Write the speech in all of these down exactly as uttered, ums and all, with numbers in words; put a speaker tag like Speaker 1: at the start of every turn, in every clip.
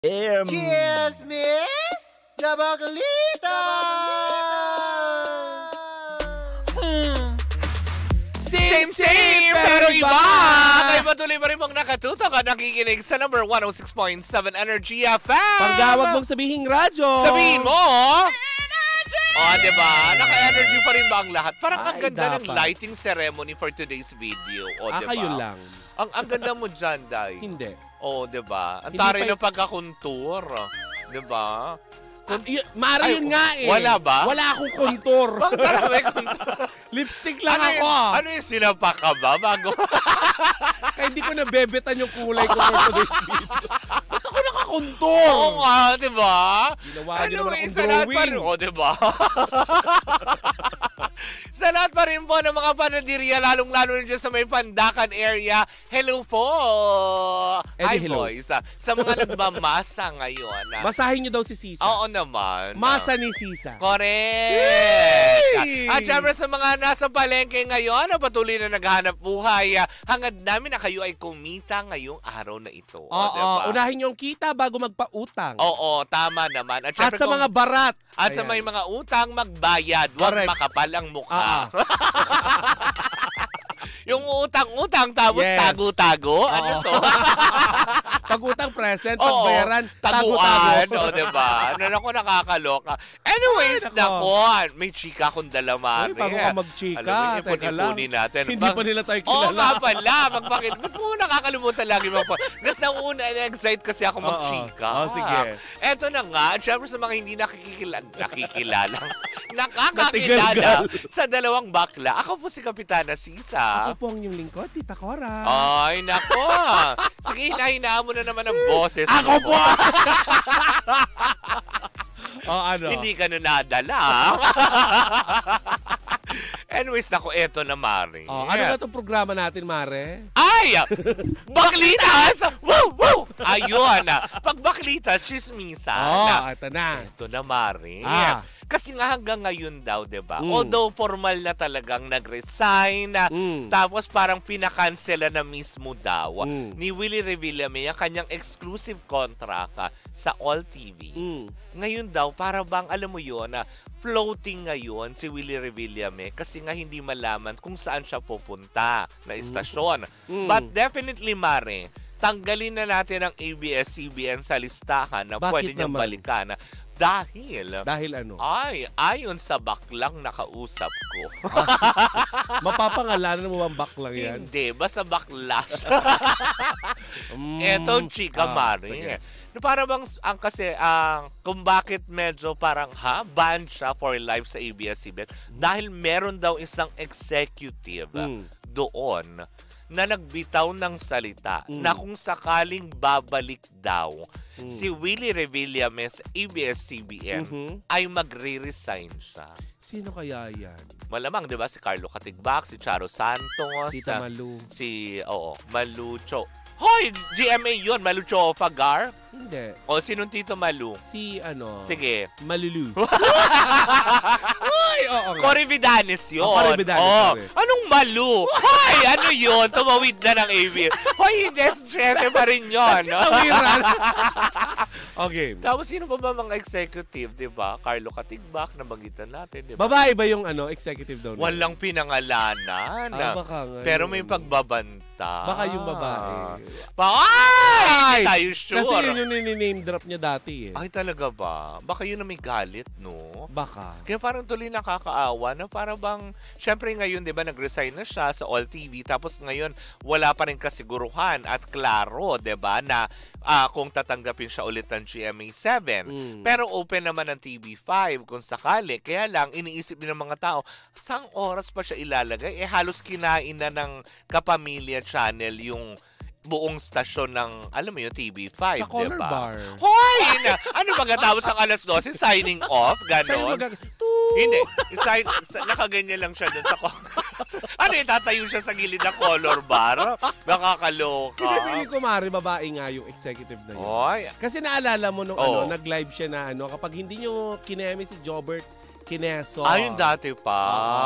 Speaker 1: Um,
Speaker 2: Cheers, miss! Dabaglita!
Speaker 3: Hmm. Same, same, pero iba! Kaya patuloy pa rin mong nakatutok at nakikinig sa number one oh six point seven Energy F M.
Speaker 1: Pagkawag mong sabihing radyo.
Speaker 3: Sabihin mo, Energy! O, oh, diba? Naka-energy pa rin ba ang lahat? Parang ang
Speaker 1: Ay,
Speaker 3: ganda ng
Speaker 1: dapat.
Speaker 3: lighting ceremony for today's video. O,
Speaker 1: Ah,
Speaker 3: diba?
Speaker 1: kayo lang.
Speaker 3: Ang, ang ganda mo dyan, Day.
Speaker 1: Hindi.
Speaker 3: O, diba? Ang
Speaker 1: Hindi
Speaker 3: taray
Speaker 1: pa-
Speaker 3: ng pagkakuntur. Diba?
Speaker 1: Kun- y- Mara
Speaker 3: Ay,
Speaker 1: yun nga eh.
Speaker 3: wala ba?
Speaker 1: Wala akong kontor.
Speaker 3: Bakit parang may kuntur?
Speaker 1: Lipstick lang
Speaker 3: Ano
Speaker 1: ako.
Speaker 3: yung, ano yung sinapa ka ba bago?
Speaker 1: Kaya hindi ko nabebetan yung kulay ko for today's video. Ba't ako nakakontor?
Speaker 3: Oo nga, diba?
Speaker 1: Ginawa niyo naman
Speaker 3: Anyway,
Speaker 1: akong
Speaker 3: sa lahat pa
Speaker 1: drawing.
Speaker 3: rin, o diba? Sa lahat pa rin po ng mga panadirya, lalong-lalo na dyan sa may Pandacan area, hello po! Hi,
Speaker 1: Eddie, hello.
Speaker 3: boys. Ah, Sa mga nagmamasa ngayon. ah.
Speaker 1: Masahin niyo daw si Sisa.
Speaker 3: Oo naman.
Speaker 1: Masa ni Sisa.
Speaker 3: Correct!
Speaker 1: Yay!
Speaker 3: At syempre sa mga nasa palengke ngayon na patuloy na naghahanap buhay, ah, hangad namin na kayo ay kumita ngayong araw na ito. O,
Speaker 1: Oo,
Speaker 3: diba?
Speaker 1: unahin niyo ang kita bago magpautang.
Speaker 3: Oo, tama naman. At,
Speaker 1: At
Speaker 3: syempre
Speaker 1: sa
Speaker 3: kung-
Speaker 1: mga barat.
Speaker 3: At sa
Speaker 1: Ayan.
Speaker 3: may mga utang, magbayad. Huwag
Speaker 1: Correct.
Speaker 3: makapal ang mukha.
Speaker 1: Ah,
Speaker 3: Yung utang-utang, tapos
Speaker 1: Yes.
Speaker 3: tago-tago.
Speaker 1: Oo.
Speaker 3: Ano to?
Speaker 1: Pag utang present,
Speaker 3: Oo,
Speaker 1: pag bayaran,
Speaker 3: taguan.
Speaker 1: tago-tago.
Speaker 3: O, diba? Ano na ko nakakaloka. Anyways,
Speaker 1: Ay, nako.
Speaker 3: nako. May chika akong dalamari.
Speaker 1: Uy, bago ka magchika,
Speaker 3: Alam mo,
Speaker 1: teka lang.
Speaker 3: ipon-ipunin natin.
Speaker 1: Hindi
Speaker 3: Bak-
Speaker 1: pa nila tayo
Speaker 3: Oo
Speaker 1: kilala.
Speaker 3: nga pala. Magpakit. Ba't mo nakakalimutan lagi magpa... Nasa una, na-excite kasi ako
Speaker 1: Oo.
Speaker 3: magchika.
Speaker 1: Oo, sige.
Speaker 3: Eto na nga. At syempre sa mga hindi nakikilala, nakikilala, nakakakilala
Speaker 1: Natigalgal.
Speaker 3: sa dalawang bakla. Ako po si Kapitana Sisa.
Speaker 1: Ako po ang inyong lingkod, Tita Cora.
Speaker 3: Ay, nako. Sige, hinahinaan mo na naman ang boses.
Speaker 1: Ako
Speaker 3: mo.
Speaker 1: po! Oh, ano?
Speaker 3: Hindi ka na nadala. Anyways, nako, eto na, Mari.
Speaker 1: Oh, ano na itong programa natin, Mare?
Speaker 3: Ay! Baklitas! Woo! Woo! Ayun. Pag baklitas, chismisa.
Speaker 1: Oh, ito na.
Speaker 3: Ito na, Mari.
Speaker 1: Ah.
Speaker 3: Kasi nga hanggang ngayon daw, diba?
Speaker 1: Mm.
Speaker 3: Although formal na talagang nag-resign,
Speaker 1: Mm.
Speaker 3: tapos parang pinakansela na mismo daw
Speaker 1: Mm.
Speaker 3: ni Willie Revillame ang kanyang exclusive contract ah, sa All T V.
Speaker 1: Mm.
Speaker 3: Ngayon daw, para bang, alam mo yun, na floating ngayon si Willie Revillame kasi nga hindi malaman kung saan siya pupunta na istasyon.
Speaker 1: Mm.
Speaker 3: But definitely, Mare, tanggalin na natin ang A B S C B N sa listahan na
Speaker 1: Bakit
Speaker 3: pwede niyang
Speaker 1: naman?
Speaker 3: balikan. Dahil,
Speaker 1: Dahil ano?
Speaker 3: ay, ayon sa baklang nakausap ko.
Speaker 1: Mapapangalanan mo bang baklang yan?
Speaker 3: Hindi, basta bakla siya.
Speaker 1: Mm.
Speaker 3: Etong chika,
Speaker 1: Ah,
Speaker 3: Mare.
Speaker 1: sige.
Speaker 3: Na para bang, ang kasi, ang kung bakit medyo parang, ha, banned siya for life sa A B S C B N. Dahil meron daw isang executive
Speaker 1: Mm.
Speaker 3: doon na nagbitaw ng salita
Speaker 1: Mm.
Speaker 3: na kung sakaling babalik daw
Speaker 1: Mm.
Speaker 3: si Willie Revillame sa A B S C B N,
Speaker 1: Mhm.
Speaker 3: ay magre-resign siya.
Speaker 1: Sino kaya yan?
Speaker 3: Malamang, di ba, si Carlo Katigbak, si Charo Santos,
Speaker 1: Tita
Speaker 3: ah,
Speaker 1: Malu.
Speaker 3: si, oo, Malucho. Hoy, G M A yun, Malucho Fagar.
Speaker 1: Hindi.
Speaker 3: O, sinong Tito Malu?
Speaker 1: Si ano?
Speaker 3: Sige.
Speaker 1: Malulu. Ay, oo nga.
Speaker 3: Cory Vidanes yun.
Speaker 1: Oh, Cory Vidanes,
Speaker 3: Oh,
Speaker 1: sorry.
Speaker 3: anong Malu? Hoy, ano yun? Tumawid na ng A B S. Hoy, hindi, syempre pa rin yun.
Speaker 1: Si Tawiran. Okay.
Speaker 3: Tapos, sino pa ba mga executive, di ba? Carlo Katigbak, nabangitan natin, di ba?
Speaker 1: Babae ba yung ano executive daw? na?
Speaker 3: Walang pinangalanan.
Speaker 1: Ah, baka nga
Speaker 3: Pero
Speaker 1: yun.
Speaker 3: may pagbabanta.
Speaker 1: Baka yung babae.
Speaker 3: Pa Ay! Hindi tayo sure.
Speaker 1: Kasi yun yung name drop niya dati eh.
Speaker 3: Ay, talaga ba? Baka yun na may galit, no?
Speaker 1: Baka.
Speaker 3: Kaya parang tuloy nakakaawa na para bang, syempre ngayon, di ba, nag-resign na siya sa All T V, tapos ngayon, wala pa rin kasiguruhan at klaro, di ba, na ah, kung tatanggapin siya ulit ng G M A seven.
Speaker 1: Mm.
Speaker 3: Pero open naman ng T V five kung sakali. Kaya lang, iniisip din ng mga tao, saang oras pa siya ilalagay? Eh, halos kinain na ng Kapamilya Channel yung buong stasyon ng, alam mo yun, T V five,
Speaker 1: Sa Color
Speaker 3: diba?
Speaker 1: Bar.
Speaker 3: Hoy! Na, ano pagkatapos ang alas twelve, signing off,
Speaker 1: Siya yung
Speaker 3: ganon?
Speaker 1: mag- Toot!
Speaker 3: Hindi. Sign, sa, nakaganyan lang siya dun sa... ko- ano yung tatayo siya sa gilid ng color bar? Nakakaloka.
Speaker 1: Pinipili ko, Mari, babae nga yung executive na yun.
Speaker 3: Hoy.
Speaker 1: Kasi naalala mo nung
Speaker 3: Oo.
Speaker 1: ano, nag-live siya na ano, kapag hindi nyo kineme si Jobert, Kineso.
Speaker 3: Ah, yung dati pa.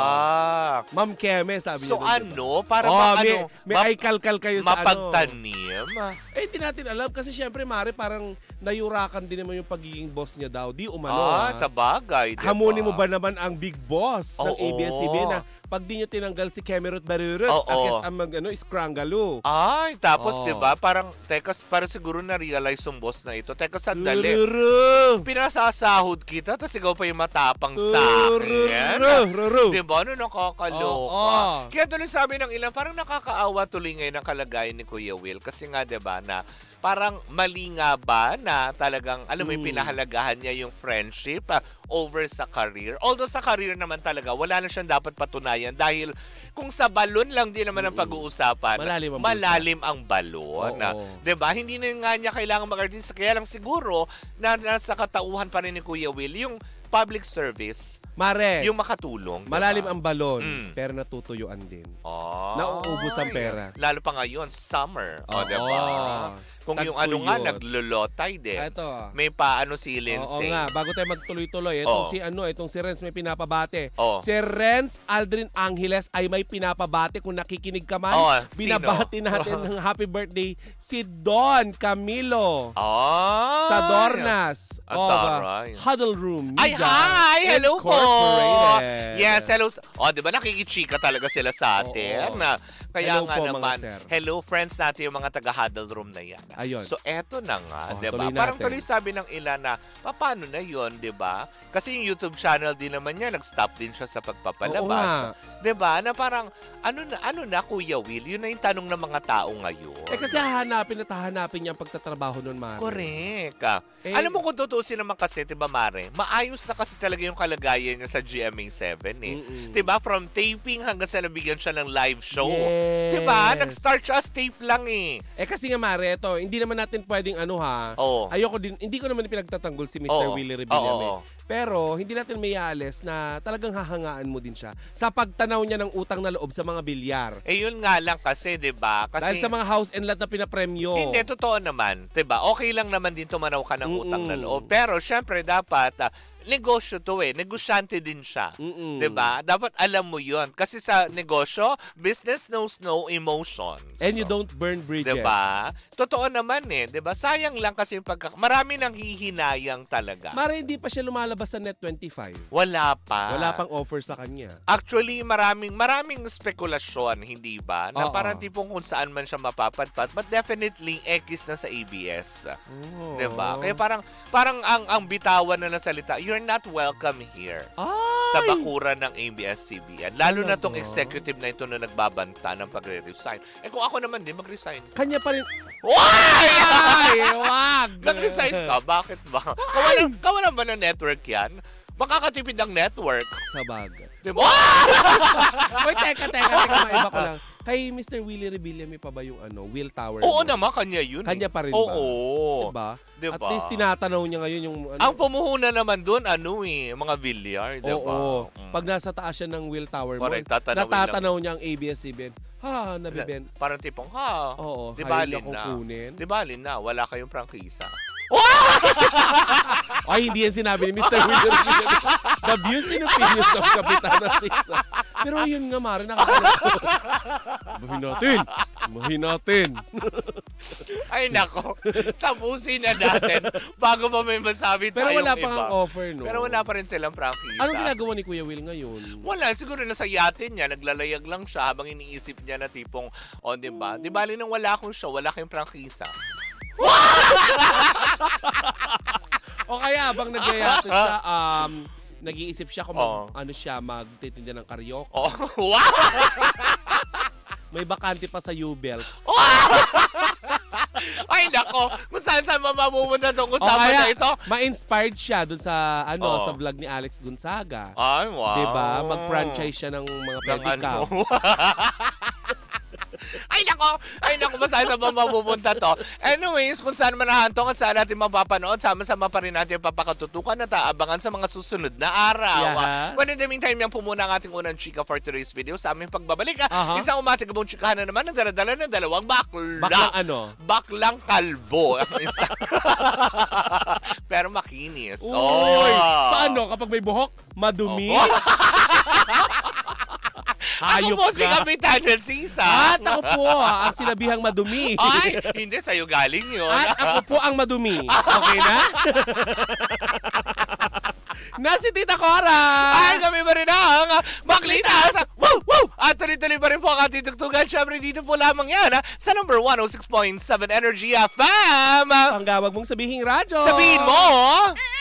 Speaker 1: Ma'am Keme, sabi
Speaker 3: So
Speaker 1: niya.
Speaker 3: ano, para
Speaker 1: oh,
Speaker 3: ba,
Speaker 1: may,
Speaker 3: ano,
Speaker 1: may
Speaker 3: map-
Speaker 1: ay kalkal kayo sa ano.
Speaker 3: mapagtanim?
Speaker 1: Eh, hindi natin alam kasi syempre, Mare, parang nayurakan din naman yung pagiging boss niya daw. Di umano.
Speaker 3: Ah,
Speaker 1: ha?
Speaker 3: sa bagay, diba?
Speaker 1: Hamunin mo ba naman ang big boss ng
Speaker 3: Oo.
Speaker 1: A B S C B N na pag di nyo tinanggal si Kemerut Barurut,
Speaker 3: Oo.
Speaker 1: akes ang mag, ano, iskrangalo.
Speaker 3: Ay, tapos
Speaker 1: Oh.
Speaker 3: 'di ba, parang teka, para siguro na-realize yung boss na ito. Teka, sandali.
Speaker 1: Ruru.
Speaker 3: Pinasasahod kita, tapos ikaw pa yung matapang sa akin.
Speaker 1: Ruru.
Speaker 3: Di ba? Ano, nakakaloka.
Speaker 1: Oo.
Speaker 3: Kaya tuloy sabi ng ilan, parang nakakaawa tuloy ngayon ang kalagayan ni Kuya Will. Kasi nga, di ba, na parang mali nga ba na talagang, alam mo, yung
Speaker 1: Mm.
Speaker 3: pinahalagahan niya yung friendship ah, over sa career. Although sa career naman talaga, wala na siyang dapat patunayan dahil kung sa balon lang din naman ang pag-uusapan,
Speaker 1: Malalim ang
Speaker 3: malalim ang balon.
Speaker 1: Oo.
Speaker 3: Na, 'di ba? Hindi na nga niya kailangan mag-artista. Kaya lang siguro na nasa katauhan pa rin ni Kuya Will yung public service,
Speaker 1: Mare,
Speaker 3: yung makatulong. diba?
Speaker 1: malalim ang balon,
Speaker 3: Mm.
Speaker 1: pero natutuyuan din.
Speaker 3: Ay.
Speaker 1: Nauubos ang pera.
Speaker 3: Lalo pa ngayon, summer. O,
Speaker 1: Oo.
Speaker 3: 'di ba? Kung yung ano nga,
Speaker 1: Tagtuyot.
Speaker 3: naglulotay din.
Speaker 1: Ah, ito.
Speaker 3: May paano si
Speaker 1: Oo
Speaker 3: Lindsay.
Speaker 1: nga, bago tayo magtuloy-tuloy, itong
Speaker 3: Oo.
Speaker 1: si ano, itong si Renz may pinapabate.
Speaker 3: Oo.
Speaker 1: Si Renz Aldrin Angeles ay may pinapabate kung nakikinig ka man.
Speaker 3: Oo,
Speaker 1: binabati
Speaker 3: sino?
Speaker 1: natin ng happy birthday si Don Camilo
Speaker 3: Ay.
Speaker 1: sa Dornas.
Speaker 3: Ang
Speaker 1: of, uh,
Speaker 3: taray.
Speaker 1: Huddle Room
Speaker 3: Ay,
Speaker 1: Media
Speaker 3: hi! Hello po!
Speaker 1: Incorporated.
Speaker 3: Yes, hello. O, di ba nakikichika talaga sila sa atin?
Speaker 1: Oo.
Speaker 3: Na, kaya
Speaker 1: Hello
Speaker 3: nga
Speaker 1: po, mga
Speaker 3: naman,
Speaker 1: sir.
Speaker 3: hello friends natin, yung mga taga-huddle room na yan.
Speaker 1: Ayun.
Speaker 3: So, eto na nga,
Speaker 1: Oh,
Speaker 3: di ba?
Speaker 1: tuloy
Speaker 3: Parang
Speaker 1: natin.
Speaker 3: tuloy sabi ng ilan na, "Pa, paano na yon, di ba? Kasi yung YouTube channel din naman niya, nag-stop din siya sa
Speaker 1: Oo
Speaker 3: pagpapalabas.
Speaker 1: nga.
Speaker 3: Di ba? Na parang, ano na, ano na, Kuya Will? Yun na yung tanong ng mga tao ngayon.
Speaker 1: Eh kasi hahanapin at hahanapin niya ang pagtatrabaho nun, Mare.
Speaker 3: Correct. Ah.
Speaker 1: Eh,
Speaker 3: Alam mo kung tutuusin naman kasi, 'di ba, Mare? Maayos na kasi talaga yung kalagayan niya sa G M A seven eh.
Speaker 1: Mm-mm.
Speaker 3: 'Di ba? From taping hanggang sa nabigyan siya ng live show.
Speaker 1: Yes.
Speaker 3: 'Di ba? Nag-start siya as tape lang eh.
Speaker 1: Eh kasi nga, Mare, ito, hindi naman natin pwedeng ano ha.
Speaker 3: Oo.
Speaker 1: Ayoko din, hindi ko naman pinagtatanggol si Mister
Speaker 3: Oo.
Speaker 1: Willie
Speaker 3: Oo,
Speaker 1: Rebillame.
Speaker 3: oo.
Speaker 1: Pero hindi natin may aales na talagang hahangaan mo din siya sa pagtanaw niya ng utang na loob sa mga bilyar.
Speaker 3: Eh yun nga lang kasi, 'di ba? Kasi
Speaker 1: Dahil sa mga house and lot na pinapremyo.
Speaker 3: hindi, totoo naman. 'Di ba? Okay lang naman din tumanaw ka ng utang na
Speaker 1: Mm-mm.
Speaker 3: loob. Pero syempre dapat ah, negosyo to eh. Negosyante din siya.
Speaker 1: Mm-mm.
Speaker 3: 'Di ba? Dapat alam mo 'yon kasi sa negosyo, business knows no emotions.
Speaker 1: And you don't burn bridges.
Speaker 3: 'Di ba? Totoo naman eh, 'di ba? Sayang lang kasi yung pagka marami nang hihinayang talaga.
Speaker 1: Mare, hindi pa siya lumalabas sa Net twenty-five.
Speaker 3: Wala pa.
Speaker 1: Wala pang offer sa kanya.
Speaker 3: Actually, maraming maraming spekulasyon, hindi ba? Na
Speaker 1: Oo.
Speaker 3: parang tipong kung saan man siya mapapadpad, but definitely X na sa A B S.
Speaker 1: Oh.
Speaker 3: 'Di ba? Kaya parang parang ang ang bitawan na nasalita, you're not welcome here.
Speaker 1: Ay!
Speaker 3: Sa bakuran ng A B S C B N. Lalo na
Speaker 1: Talaga?
Speaker 3: tong executive na ito na nagbabanta ng pagre-resign. Eh kung ako naman din, mag-resign.
Speaker 1: Kanya pa rin.
Speaker 3: Why?
Speaker 1: Ay, wag!
Speaker 3: Nag-resign ka? Bakit ba? Kawalan, kawalan ba ng network yan? Makakatipid ang network.
Speaker 1: Sa bagay.
Speaker 3: Diba?
Speaker 1: Wait, teka, teka, teka, maiba ko lang. Kay Mister Willie Rebillame pa ba yung ano, Will Tower?
Speaker 3: Oo
Speaker 1: mo?
Speaker 3: naman, kanya yun. eh.
Speaker 1: Kanya pa rin ba?
Speaker 3: Oo.
Speaker 1: Diba?
Speaker 3: Diba?
Speaker 1: At least tinatanaw niya ngayon yung ano.
Speaker 3: Ang pumuhuna naman doon, ano eh, mga Villar, diba?
Speaker 1: Oo.
Speaker 3: Mm.
Speaker 1: Pag nasa taas siya ng Will Tower mo,
Speaker 3: Correct, tatanawin
Speaker 1: natatanaw niya ang A B S C B N. Ha, nabibent.
Speaker 3: Parang tipong, ha,
Speaker 1: Oo,
Speaker 3: di
Speaker 1: hayop
Speaker 3: balin
Speaker 1: na kung
Speaker 3: na.
Speaker 1: kunin.
Speaker 3: Di balin na, wala kayong prangkisa.
Speaker 1: Ay, hindi yan sinabi ni Mister Willie Rebillame. The views and opinions of Kapitana Sisa. Pero yun nga, Mare, nakakalito. Bahin natin. Bahin natin.
Speaker 3: Ay nako, tapusin na natin bago pa may masabi
Speaker 1: Pero
Speaker 3: tayong
Speaker 1: wala
Speaker 3: iba.
Speaker 1: pang ang offer, no?
Speaker 3: Pero wala pa rin silang prangkisa.
Speaker 1: Anong ginagawa ni Kuya Will ngayon?
Speaker 3: Wala, siguro nasa yate niya, naglalayag lang siya habang iniisip niya na tipong, o, oh, di ba? Di bali nang wala akong show, wala kayong prangkisa.
Speaker 1: O kaya habang nagyayato siya, um, nag-iisip siya kung mag,
Speaker 3: Oo.
Speaker 1: ano siya, magtitinda ng karaoke.
Speaker 3: Oh, wow!
Speaker 1: May bakante pa sa U-Belt.
Speaker 3: Ay nako, kung saan saan mapupunta itong
Speaker 1: O
Speaker 3: usapan
Speaker 1: kaya,
Speaker 3: na ito.
Speaker 1: ma-inspired siya dun sa, ano,
Speaker 3: Oo.
Speaker 1: sa vlog ni Alex Gonzaga.
Speaker 3: Ay, wow.
Speaker 1: Diba? Mag-franchise siya ng mga
Speaker 3: Ng
Speaker 1: pedicab.
Speaker 3: ano. Ay nako, ay nako, basta sa ba mapupunta to. Anyways, kung saan man nahantong at saan natin mapapanood, sama-sama pa rin natin papakatutukan at aabangan sa mga susunod na araw.
Speaker 1: Yes.
Speaker 3: But in the meantime, yan po muna ang ating unang chika for today's video. Sa aming pagbabalik,
Speaker 1: Aha.
Speaker 3: isang umatigabong chikahan na naman ng daladala ng dalawang bakla.
Speaker 1: Baklang ano?
Speaker 3: Baklang kalbo. Ang isa. Pero makinis.
Speaker 1: Uy!
Speaker 3: Oh.
Speaker 1: Sa ano? kapag may buhok, madumi.
Speaker 3: Opo.
Speaker 1: Hayop
Speaker 3: Ako po
Speaker 1: ka.
Speaker 3: si Kapitana Sisa.
Speaker 1: At ako po ang sinabihang madumi.
Speaker 3: Ay, hindi, sa'yo galing yun.
Speaker 1: At ako po ang madumi. Okay na? Na si Tita Cora.
Speaker 3: Ay, kami pa rin ang Baklitas! Woo! Woo! At tuloy-tuloy pa rin po ang ating tugtugan. Siyempre, dito po lamang yan ha, sa number one oh six point seven Energy F M.
Speaker 1: Panggawag mong sabihing radyo.
Speaker 3: Sabihin mo!